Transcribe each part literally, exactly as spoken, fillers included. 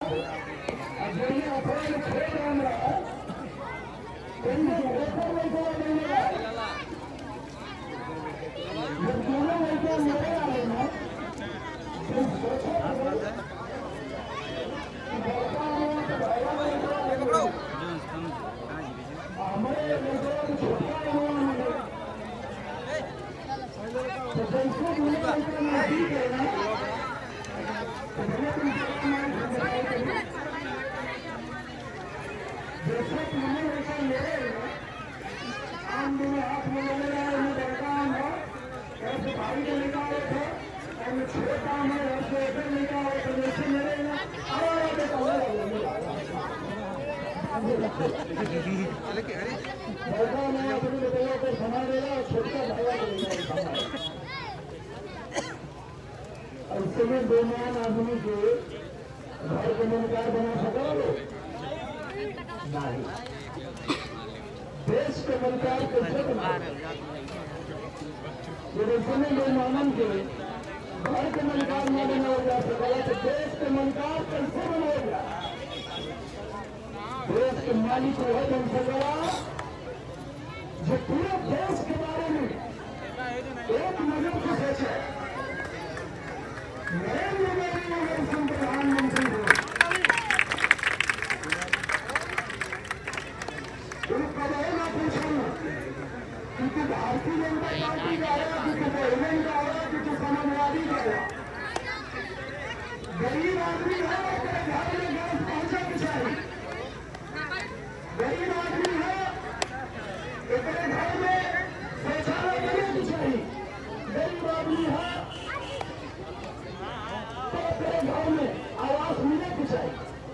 इसमें बेमान आदमी के घर के मनकार बना सको नहीं, देश के मनकार कैसे बना? जब इसमें बेमानन के घर के मनकार न बनाया जा सका तो देश के मनकार कैसे बनाएगा? देश के मालिक वह बन सकेगा जो पूरे देश के बारे में एक नजर से सोचे। नरेंद्र मोदी अगर प्रधानमंत्री हो तो करेगा पूछूंगा कि तू भारतीय जनता पार्टी का आया, कि तू बहुजन का आया, कि तू समाजवादी का आया। गरीब आदमी है तेरे घर में गैस पहुंचा के चाहिए। गरीब आदमी है तेरे घर में शौचालय देने की चाहिए। गरीब आदमी है तो तेरे घर में आवास मिलने की चाहिए।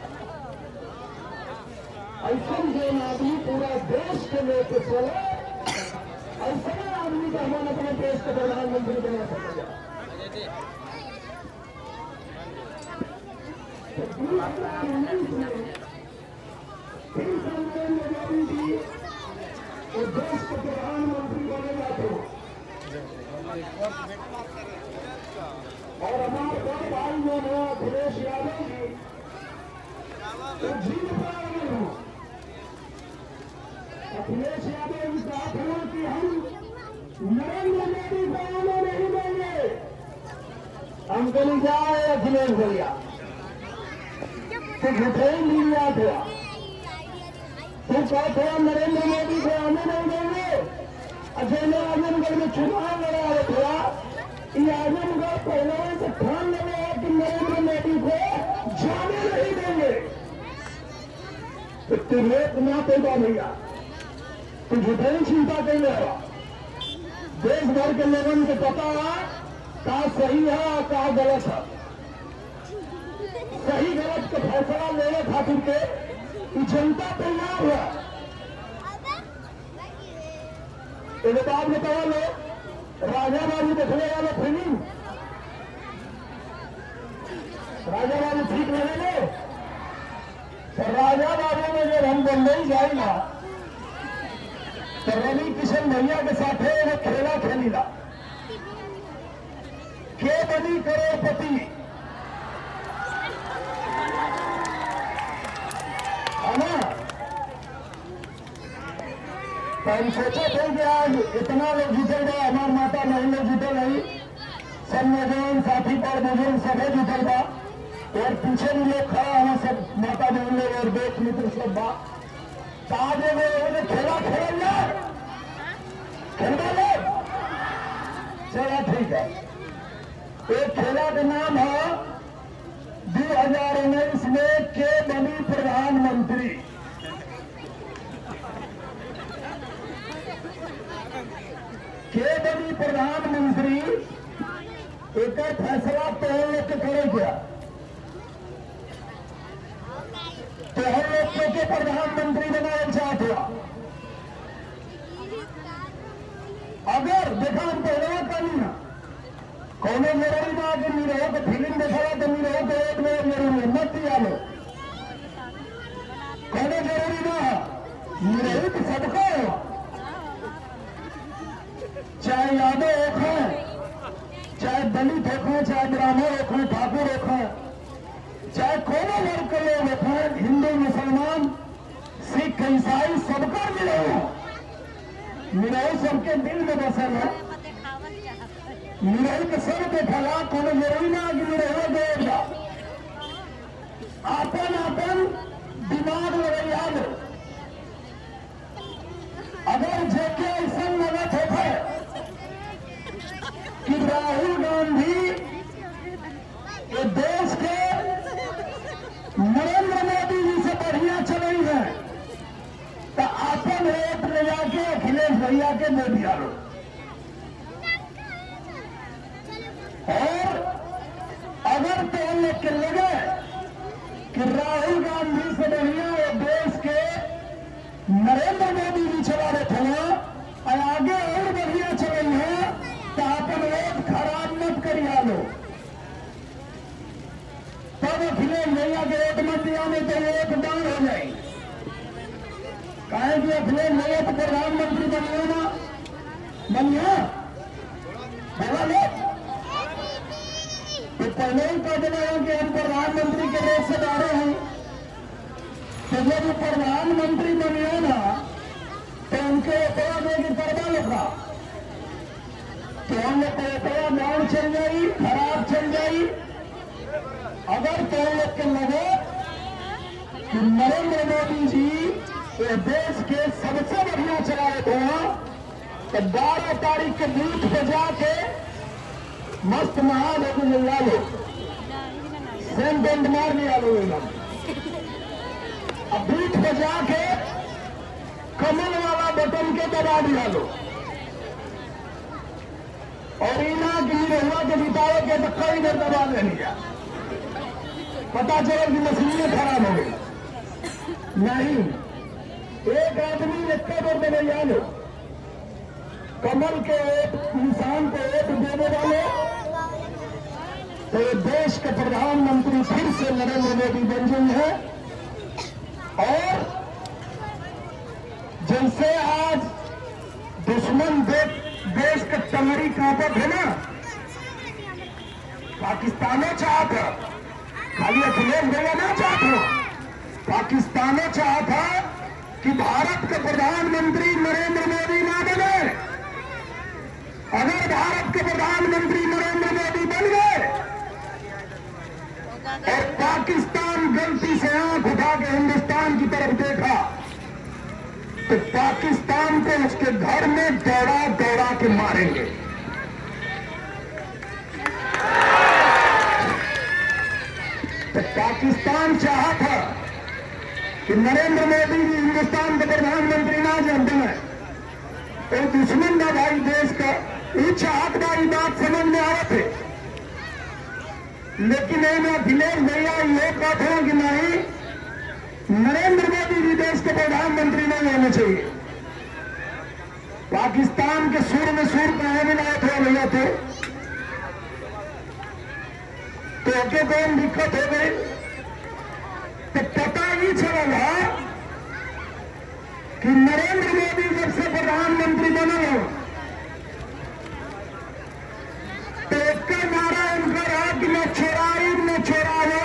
ऐसा जो आदमी पूरा देश के लेके चले, ऐसा आदमी का हम अपने देश के प्रधानमंत्री बना सकेगा। नरेंद्र मोदी जी देश के प्रधानमंत्री बनेगा तो और हमारे बड़े भाई जो है अखिलेश यादव जी तो जीत पाएंगे। हम अखिलेश यादव जी कहा था कि हम नरेंद्र मोदी को आने नहीं देंगे। हम कहीं जाए अखिलेश भैया तो झूठे ही मीडिया थे, तो कहते हैं नरेंद्र मोदी को आने नहीं देंगे। अजय आजमगढ़ में चुनाव लड़ा रहे थे, ये आजमगढ़ पहले से ठान लगे कि नरेंद्र मोदी को जाने नहीं देंगे। तो तुम्हें ना पैदा भैया तो झूठे ही चिंता कर रहा। देश भर के लोगों को पता है क्या सही है और क्या गलत है। सही गलत का फैसला लेने खातिर के जनता तैयार है। एक बात बताओ लो, राजा बाबू देखने वाले फिल्म राजा बाबू ठीक लगे तो राजा बाबू में जब हम बम्बई जाएगा तो रवि किशन भैया के साथ वो खेला खेलीला के बनी करोड़पति है ना। तो हम सोचे थे कि आज इतना लोग जीते गए, हमार माता नहीं लोग जीते नहीं, सब नौजवान साथी पर बुजुर्ग सभी जीतल बा और पीछे भी लोग खड़ा है, सब माता बहन लोग और देश मित्र सब बा। तो आज वो खेला खेल जाए खेलवा ले चला ठीक है। एक खेला का नाम है दो हजार उन्नीस में के बनी प्रधानमंत्री। के बनी प्रधानमंत्री एक फैसला तो हम लोग के करे गया तो हम लोग के प्रधानमंत्री बनाना चाहते हैं। अगर देखा हम पहले कहीं ना कौन जरूरी ना कि नहीं रहो तो फिल्म देखा तो नहीं रहो तो एक में जरूरी है मत दिया लो कौन जरूरी ना नहीं रही तो सबको चाहे यादव हो, चाहे दलित हो, चाहे ब्राह्मण हो, ठाकुर हो, चाहे कोनो वर्ग के निरहु सबके दिल में बसल है। निरहु के सर पे फला कोनो जरूरी ना कि निरहु देगा आपन आपन दिमाग लगैया लो। अगर जेके ऐसा लगत है कि राहुल गांधी ये देश के नरेंद्र मोदी जी से बढ़िया चल है तो आपन वोट ले जाके अखिलेश भैया के दे दिया लो। और अगर तो हम लोग के लगे कि राहुल गांधी से बढ़िया ये देश के नरेंद्र मोदी जी चला रहे थे और आगे और बढ़िया चल है तो अपन वोट खराब मत करिया लो। तब अखिलेश भैया के वोट मत दिया नहीं तो वोट डाउन हो जाए। कहे कि अखिलेश भैया तो प्रधानमंत्री बनिए ना बनिए बोला लो तो पहले ही कह देना है कि हम प्रधानमंत्री के रेस से डाले हैं। तो जब प्रधानमंत्री बनिए ना तो उनके ऊपर देगी पर्दा लिखा तो हम लोग को ऊपर डाउन चल जाई खराब चल जाई। अगर तो हम लोग के लगे कि नरेंद्र मोदी जी ये देश के सबसे बढ़िया चला रहे थे तो बारह तारीख के बूथ पे जाके मस्त महादेव मिला लो सेम बेंड मार लिया लो एकदम। अब बूथ पे जाके कमल वाला बटन के दबा दिया लो और इना की हुआ के जिताओ के तो कई देर दबा देनी है। पता चला कि मशीनें खराब हो गई। नहीं एक आदमी इतना देर दबा लो कमल के इंसान को वोट देने वाले तो देश के प्रधानमंत्री फिर से नरेंद्र मोदी बन गए हैं। और जैसे आज दुश्मन देश देश का टंगड़ी कांपत है ना पाकिस्तानों चाहत है खाली अखिलेश भैया ना चाहत हो पाकिस्तानों चाहत है कि भारत के प्रधानमंत्री नरेंद्र मोदी ना बने। अगर भारत के प्रधानमंत्री नरेंद्र मोदी बन गए और पाकिस्तान गलती से आंख उठा के हिंदुस्तान की तरफ देखा तो पाकिस्तान को उसके घर में दौड़ा दौड़ा के मारेंगे। तो पाकिस्तान चाहत है कि नरेंद्र मोदी जी हिंदुस्तान के प्रधानमंत्री ना जब बने तो दुश्मन ना भाई देश का ये चाहत वाली बात समझ में आ थे। लेकिन अखिलेश भैया ये बात है कि नहीं नरेंद्र मोदी जी देश के प्रधानमंत्री नहीं होने चाहिए। पाकिस्तान के सुर में सुर कहे मिलाए थे भैया थे तो आगे कौन दिक्कत हो गई तो पता ही चला कि नरेंद्र मोदी जब से प्रधानमंत्री बने हो तो एक नारा उनका रहा कि न चोराई न चोरावे।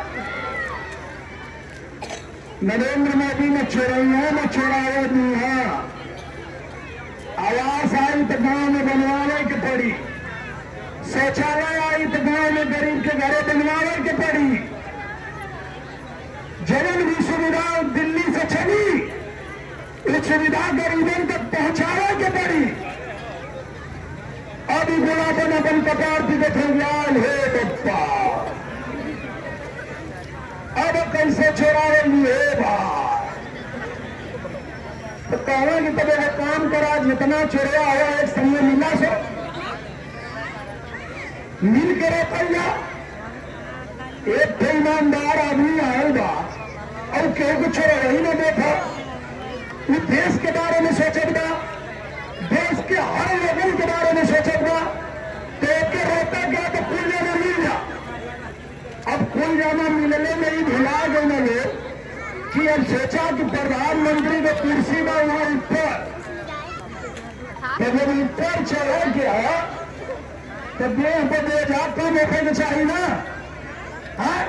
नरेंद्र मोदी ने चोराई है न चोरावे नहीं है। आवास आई तो गांव में बनवाने के पड़ी शौचालय आई तो गांव में गरीब के घरों बनवाने के पड़ी। जवन भी सुविधा दिल्ली से चली इस सुविधा गरीबों तक पहुंचाने के पड़ी। अभी गुलाबन अपन कपार की गठियाल है बप्पा अब कैसे चोराएंगी है भाई। तो कहना कि तब एक काम करा जितना चोरा हुआ एक समय मिला सो मिल के रहता एक ईमानदार आदमी आएगा और केहू को छोड़ा वही ना देखा इस देश के बारे में सोचेगा देश के हर लोगों के बारे में सोचेगा तो एक रोता गया तो कुल जाना मिल जा। अब कुल जाना मिलने में ही भुला गए ना लोग कि अब सोचा कि प्रधानमंत्री को कुर्सी में वहां ऊपर तो जब ऊपर चढ़ा गया तो देह पर दे जाकर बैठे के चाहिए ना। हाँ?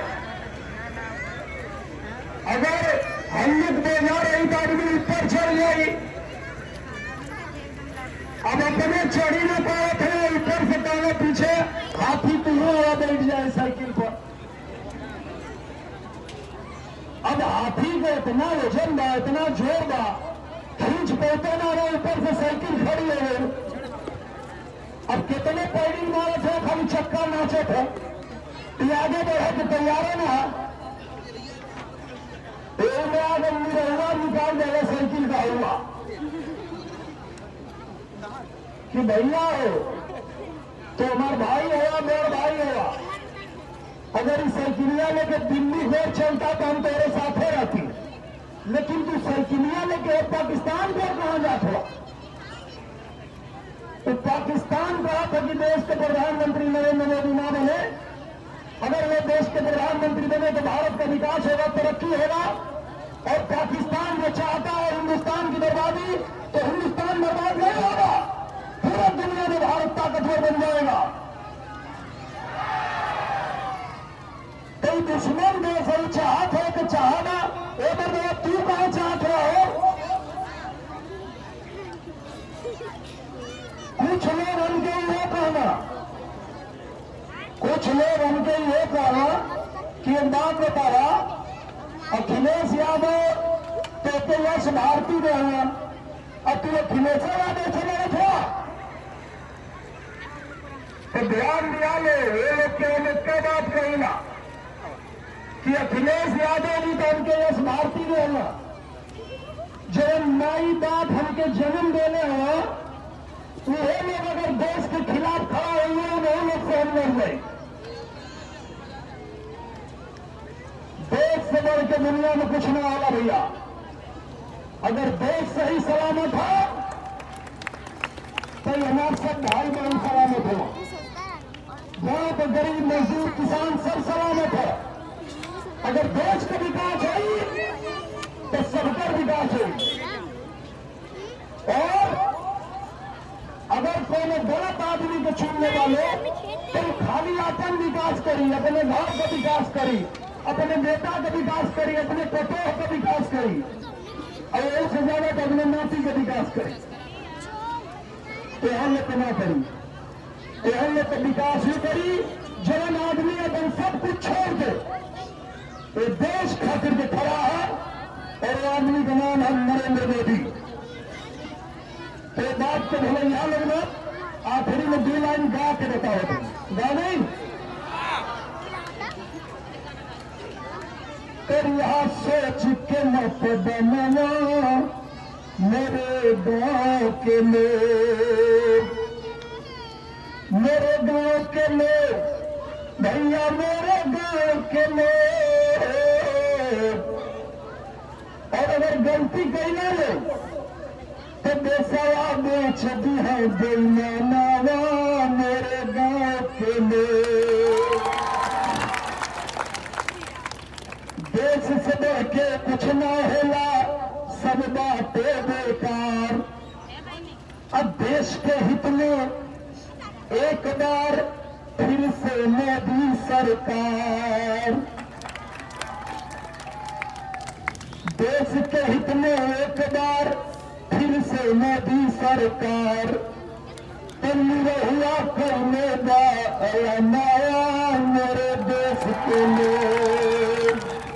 अगर हम लोग बेजा रही तो आदमी ऊपर चढ़ जाएगी अब अपने चढ़ी न पाए थे, ऊपर से टांगे पीछे, हाथी तुम्हें हुआ बैठ जाए साइकिल पर। अब हाथी का इतना वजन बा, इतना जोर बा, खींच पहुंचे ना रहे, ऊपर से साइकिल खड़ी हो गई। अब कितने पैडिंग मारे थे, खाली चक्का नाचे थे, आगे बढ़े तो तैयार ना आगे मुझे निकाल देगा साइकिल का हुआ कि भैया हो तो हमारा भाई होगा, मेरा भाई होगा। अगर इस साइकिलिया लेके दिल्ली में चलता तो हम तेरे साथे रहती, लेकिन तू साइकिलिया लेके पाकिस्तान को कहां जाता? तो पाकिस्तान कहा था कि देश के प्रधानमंत्री नरेंद्र मोदी ना बने, अगर वो देश के प्रधानमंत्री बने तो भारत का विकास होगा, तरक्की होगा। और पाकिस्तान जो चाहता है हिंदुस्तान की बर्बादी, तो हिंदुस्तान बर्बाद नहीं होगा, पूरा दुनिया में भारत ताकतवर बन जाएगा। कई दुश्मन देश है चाहत है कि चाहना, एक बार तू कहां चाहत रहा हो? कुछ लोग उनके ये कहना, कुछ लोग उनके ये कहना कि एक बात बता रहा, अखिलेश यादव तो तो यश भारती में हुआ, अब तू अखिलेश यादव से मेरे था तो ध्यान दिया ले, ये लोग केवल एक बात कही ना कि अखिलेश यादव भी तो उनके यश भारती में हुआ। जो माई बाप हमके जन्म देने हो, वही लोग अगर देश के खिलाफ खड़ा हुए हैं, वही लोग से हम लड़ गए। देश से बढ़ के दुनिया में कुछ ना होगा भैया। अगर देश सही सलामत हो तो हमारे सब भाई बहन सलामत हो, गांव पर गरीब मजदूर किसान सब सलामत है। अगर देश का विकास है तो सबका विकास है। और अगर कोई गलत आदमी को चुनने वाले तो खाली अपन विकास करी, अपने घर का विकास करी, अपने बेटा का विकास करी, अपने पतोह का विकास करी, और उससे ज्यादा तो अपने नाती का विकास करी। तो हम लोग ना करी, तो हम लोग का विकास ही करी। जवान आदमी अपन सब कुछ छोड़ के तो देश खातिर के खड़ा है, और आदमी का नाम है नरेंद्र मोदी। तो बात को भले यहां लगना, आखिरी में दो लाइन गा के बताओ, तुम गा नहीं फिर यहां सोच के मत बनना मेरे गांव के लोग, मेरे गांव के लोग, भैया मेरे गांव के लोग। और अगर गलती कही ना लो तो बेसवा बेच दी है बेईमाना मेरे गांव के लोग। देश से बढ़ के कुछ ना होला, सब बातें बेकार। अब देश के हित में एक बार फिर से मोदी सरकार, देश के हित में एक बार फिर से मोदी सरकार। हुआ करने वाला नया मेरे देश के लोग।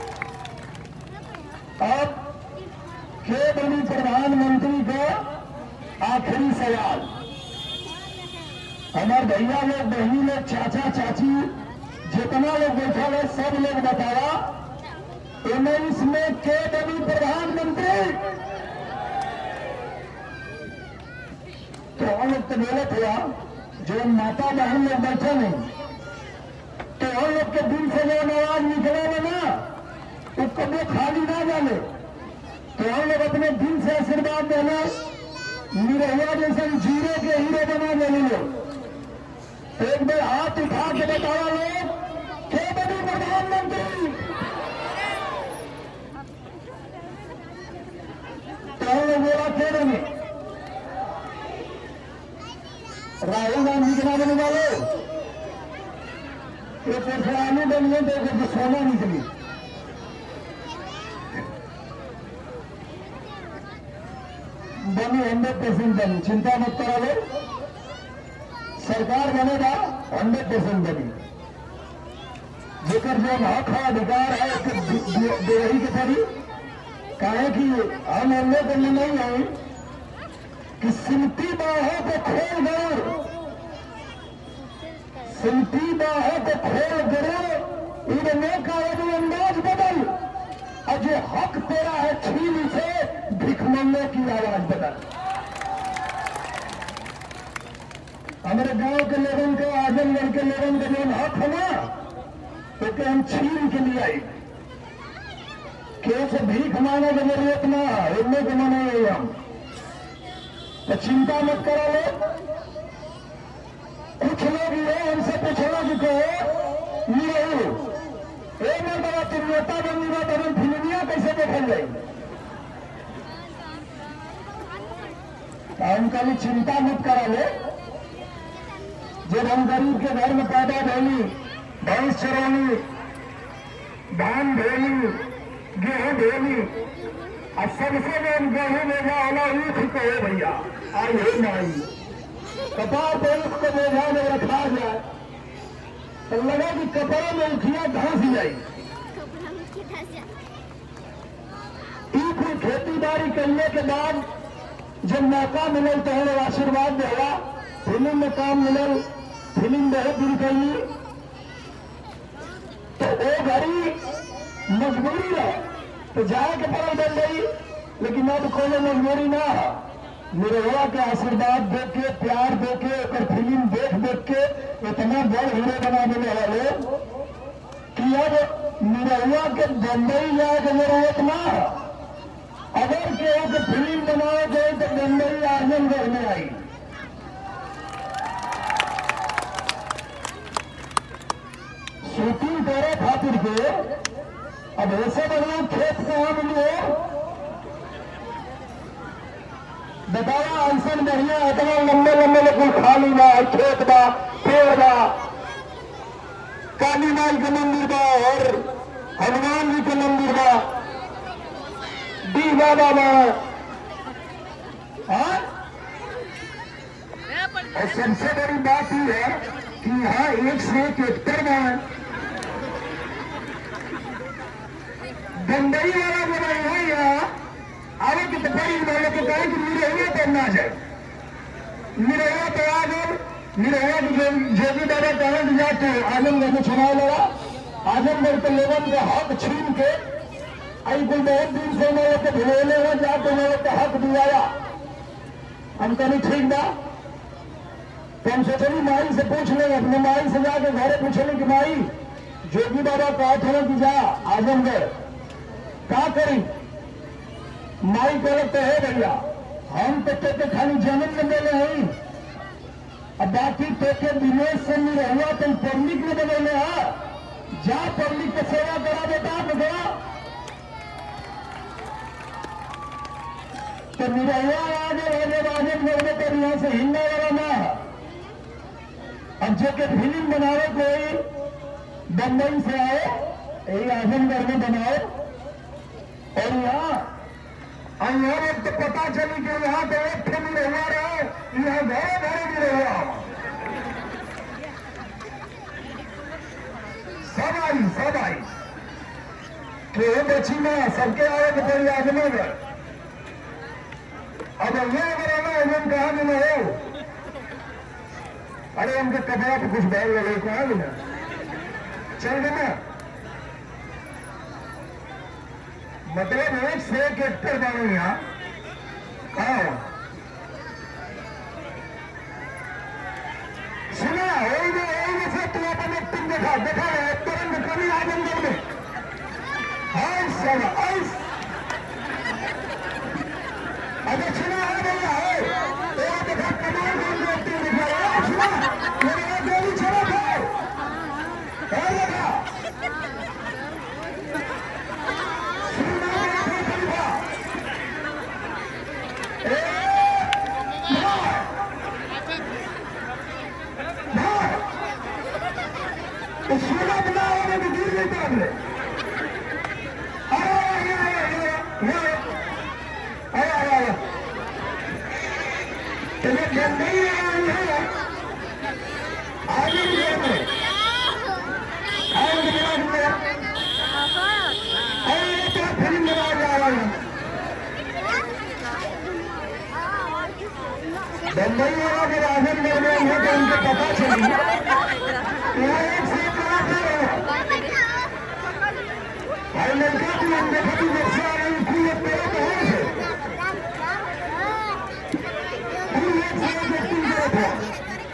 अब के बनी प्रधानमंत्री का आखिरी सवाल, हमारे भैया लोग, बहनी लोग, चाचा चाची, जितना लोग बैठा है सब लोग बताया उन्नीस में के बनी प्रधानमंत्री। तो हम लोग तो गलत हुआ, जो माता बहन लोग बैठे नहीं, तो हम लोग के दिल से जो आवाज निकले ना वो कभी खाली ना जाने। तो हम लोग अपने दिल से आशीर्वाद देना, निरहुआ जैसे जीरो के हीरो बना देने लोग। एक बार हाथ उठा के बताया लोग के बनी प्रधानमंत्री। तो हम लोग बोला के बने राहुल गांधी के नाम बने वाले, ये पुराने बनिए देखो सोना निकली। बनी हंड्रेड परसेंट बनी, चिंता मत करा लो, सरकार बनेगा हंड्रेड परसेंट बनी। जेकर जो हक है अधिकार है उसके देवही के पड़ी कहे कि हम हम लोग को नहीं है कि सिमटी बाहों को खोल गए, सिमटी बाहों को खोल गए, इन्हें का यदि अंदाज बदल, अजय हक तेरा है छीन से भिखमंगे की आवाज बदल। हमारे गांव के लोगों को, आजमगढ़ के लोगों का जो हक है ना, तो क्या हम छीन के लिए आई कैसे भीख मांगने की जरूरत ना, इनमें को मनाए हम, तो चिंता मत करा लो। कुछ लोग ये हमसे पूछना कि कहो नहीं ए मैं बड़ा तुम नेता बनी बात हम फिल्मिया कैसे देखल जाए, उनका भी चिंता मत करा लो। जब हम गरीब के घर में पैदा भैली, भैंस चरौनी, धान भेली, गेहूं भेली, और सबसे में गेहूं भेजा वाला ऊख कहो भैया आई हो नहीं, कपार पे ऊख को बोझा में रखा जाए तो लगा कि कपड़े में उखिया धंस जाए। ऊख खेती बाड़ी करने के बाद जब मौका मिलल तो हमें आशीर्वाद दिया, फिल्म में काम मिलल, फिल्म बहुत दिन कही, तो वो घड़ी मजबूरी है तो जाए के पड़ल बन गई, लेकिन अब कोई मजबूरी ना है। निरहुआ के आशीर्वाद देख के, प्यार दे के, और फिल्म देख देख के इतना बड़ हीरो बना देने वाले कि अब निरहुआ के बम्बई जाए के जरूरत ना है। अगर केहू के फिल्म बनाए गए तो बम्बई आजमगढ़ में आई। शूटिंग करे खातिर के अब ऐसे बढ़िया खेत कहाँ मिले, बताया ऐसा बढ़िया इतना लंबे लंबे लेकिन खाली बा, खेत बा, पेड़ बा, काली माई का मंदिर बा और हनुमान जी का मंदिर बा, डी बाबा बा, और सबसे बड़ी बात यह है कि यहाँ एक से एक हेक्टर बा। बंबई वाला बनाई है यहाँ आगे की बड़ी वाले के कहे कि निरहुआ पर ना जाए, निरहुआ पर आ गए, निरहुआ जोगी बाबा कहे जाते आजमगढ़ में चुनाव लड़ा, आजमगढ़ के लोगों के हक छीन के आई कोई बहुत दिन से मेरे को भिड़ोले हुए जाते मेरे को हक दिलाया, हम कहीं ठीक बा। तो हम सोचली माई से पूछ ले, अपने माई से जाके घरे पूछली कि माई जोगी बाबा कहा था कि जा आजमगढ़ क्या करी, माई गलत तो है भैया, हम तो के खाली जमीन में मिले हैं, अब बाकी तो के विदेश से नहीं रहुआ तुम पब्लिक में बदले है, जा पब्लिक की सेवा करा बेटा बेटा। तो निरहुआ आगे रहने वाले मेरे तो यहाँ से हिलने वाला ना है। अब जो के फिल्म बनाओ कोई बम्बई से आए यही आजमगढ़ में बनाओ, और यहाँ यहाँ तो पता चली कि यहाँ तो एक फिल्म हुआ रहे, यहाँ घरे घरे भी रहा, सब आई सब आई कि बची में सबके आए तो कोई आदमी में। अब ये अगर आना हम कहा भी ना हो, अरे उनके कपड़ा तो कुछ बैल लगे को आ भी ना चल गए, मतलब एक से एक हेक्टर बनो यहाँ। हाँ सुना वही में वही से तू अपने तुम देखा देखा हेक्टर में कभी आजमगढ़ में सब अगर सुना है भैया है तो देखा कमाल कौन देखते दिखा सुना मेरे गोली चला था है देखा सूर्य बना होने में गिर नहीं पड़े। अरे अरे अरे अरे अरे बम्बई वाला के राजन दरमियान है तो उनको पता चली यहाँ एक से कलाकार है भाई लड़का तू हम देखा तू जब से आ रही थी ये तेरे कहाँ से तू एक से एक एक्टिंग कर रहा था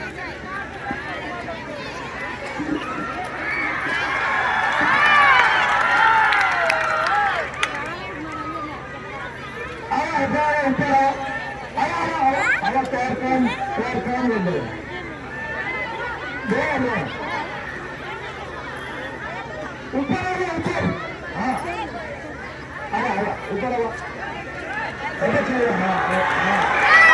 ऊपर आया आया आया पैर काम पैर काम ले लो दो ऊपर आ गया ऊपर हाँ आया आया ऊपर आया ऐसे चलिए हाँ हाँ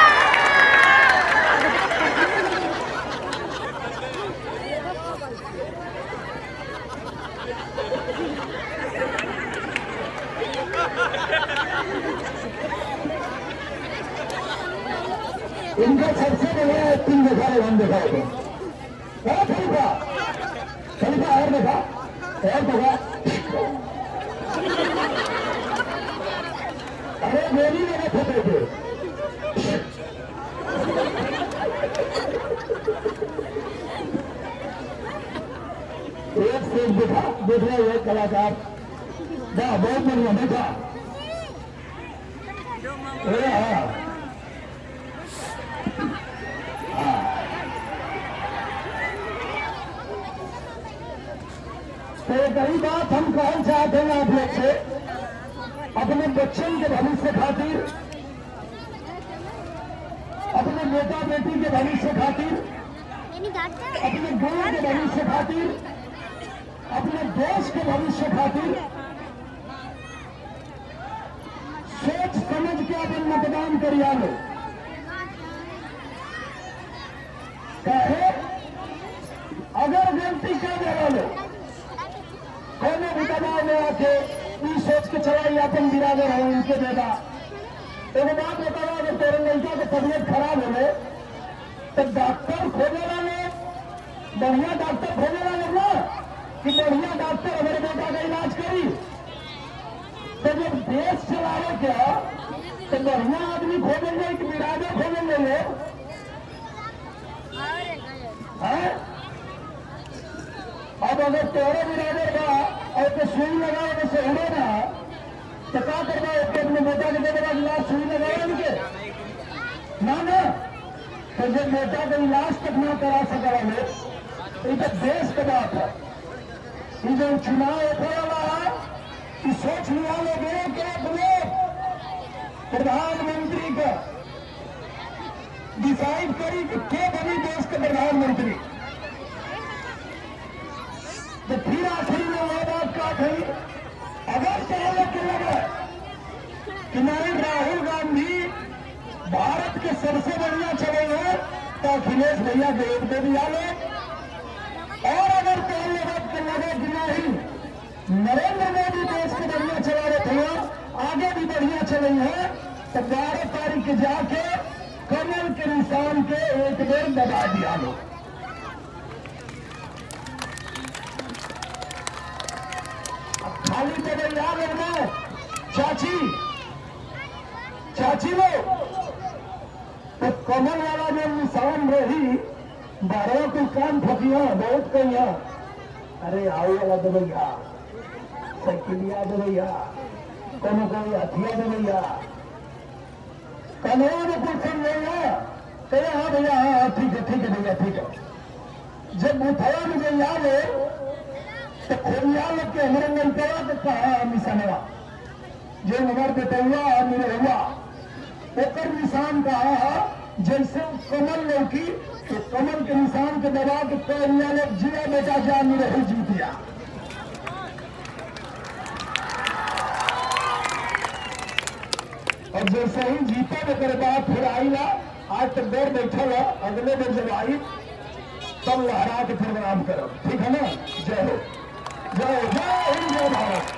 इनका सबसे बड़ा एक्टिंग देखा है हम देखा है क्या खलीफा खलीफा और देखा और देखा अरे मेरी लगे फोटो थे एक से देखा देख रहे एक कलाकार वाह बहुत बढ़िया देखा हाँ तो कई बात हम कहना चाहते हैं आप लोग से अपने बच्चों के भविष्य खातिर अपने बेटा बेटी के भविष्य खातिर अपने गांव के भविष्य खातिर अपने देश के भविष्य खातिर सोच समझ के अपन मतदान करिया लो कहे अगर गलती कर देगा लो कोने भी दबाव में आके ई सोच के चलाई अपन बिरादर है उनके देगा एक बात बताओ अगर तेरे लड़का की तबीयत खराब हो गए तो डॉक्टर खोजे वाले बढ़िया डॉक्टर खोजे वाले ना कि बढ़िया डॉक्टर हमारे बेटा का इलाज करी तो जब देश चलावे क्या तो बढ़िया आदमी खोजेंगे कि बिरादर खोजेंगे है अब अगर तेरे बिरादर का और तो सुई लगाओ तो सहरे ना तो क्या करना है अपने बेटा के बेटे का इलाज सुई लगाओ उनके ना ना तो जब बेटा का इलाज तक ना करा सका वाले तो ये देश का बात है ये जो चुनाव होने वाला है कि सोच लिया लोगे कि अपने प्रधानमंत्री का डिसाइड करी कि क्या बनी देश के प्रधानमंत्री तो फिर आखिरी में वो बात का थी अगर चाहे के लगे कि नहीं राहुल गांधी भारत के सबसे बढ़िया चलेंगे तो अखिलेश भैया देव दे दिया लो और अगर चाहे बात के लगे कि नहीं नरेंद्र मोदी देश को बढ़िया चला रहे थे आगे भी बढ़िया चलेंगे तो बारह तारीख जाके कमल के निशान के एक बेर दबा दिया लो खाली तो याद रखना चाची चाची लो तो कमल वाला जो निशान रही बारह को कान फटिया बहुत कहिया अरे आओ वाला दो भैया साइकिलिया दो भैया कोनो कोई हथिया दो भैया कन्हैया में कुछ समझेगा कहे हाँ भैया हाँ ठीक है ठीक है भैया ठीक है जब बुथवा में जो याद है तो खोलिया लोग के हमारे मंत्रा तो कहा निशानवा जो हमारे बेटुआ मेरे हुआ ओकर निशान कहा जैसे कमल लौकी तो कमल के निशान के दबा के खोलिया लोग जिया बेटा जा मेरे ही जीतिया और जैसे ही जीता तो बाद फिर आई ना आज तक देर बैठा है अगले दिन जब आई तब लहरा के फिर प्रणाम करो ठीक है ना जय हो जय जय हिंद जय भारत।